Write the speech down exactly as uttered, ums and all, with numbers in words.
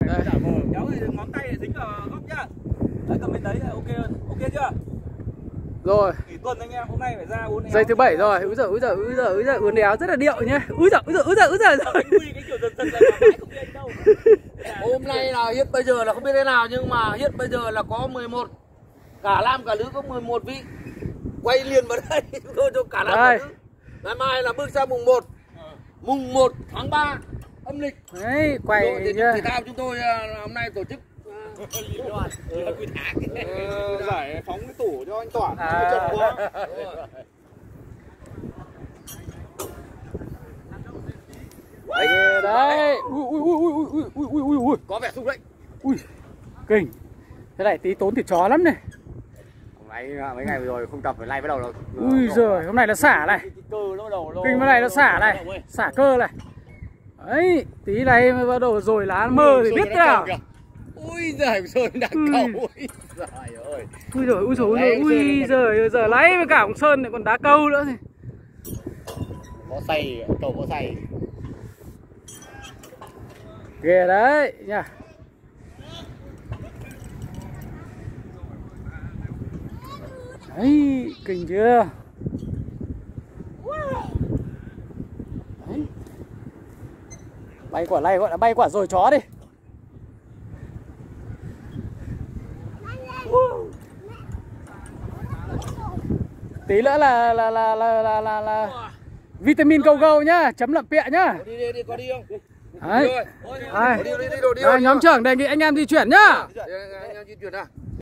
giả vờ. Kéo thì ngón tay để dính vào góc nhá. Đấy, cầm bên đấy là ok hơn. Ok chưa? Rồi. Nghỉ tuần anh em, hôm nay phải ra uốn éo. Giây thứ bảy rồi. Úi giời, úi giời, úi giời, úi giời, uốn éo rất là điệu nhá. Úi giời, úi giời, úi giời, úi giời rồi. Cái kiểu dần dần là mãi không biết đâu. Hôm nay là hiện bây giờ là không biết thế nào, nhưng mà hiện bây giờ là có mười một, cả nam cả nữ có mười một vị. Quay liền vào đây thôi cho cả nam cả nữ. Ngày mai là bước sang mùng một, mùng một tháng ba âm lịch. Đấy, quay thể nhá. thể thao chúng tôi hôm nay tổ chức giải phóng cái tủ cho anh Toản. À. Đấy, đấy. Ui ui ui ui ui ui ui ui ui. có vẻ sung đấy. Ui. Kinh. Thế này tí tốn thịt chó lắm này. Hôm nay mấy ngày vừa rồi không tập phải nay bắt đầu rồi. Ui giời, hôm nay là xả này. Kinh cái này nó xả này, xả cơ này. Đấy, tí này mới bắt đầu rồi lá mơ thì biết thế nào. Ui giời rồi đã cầu. Ui giời ơi. Ui giời, ui giời, ui giời, ui giời, giờ lấy với cả ông Sơn lại còn đá câu nữa thì. Có say, cầu có say. Ghê đấy nha. Đấy, kinh chưa? Đấy. Bay quả này gọi là bay quả rồi chó đi. Tí nữa là là là là là là, là vitamin go go nhá, chấm lậm pẹ nhá. Đi đi đi, có đi không? Đấy. Đi đi đi, đi, đi, đi, Đấy, nhóm trưởng đề nghị anh em di chuyển nhá. Anh em di chuyển nào.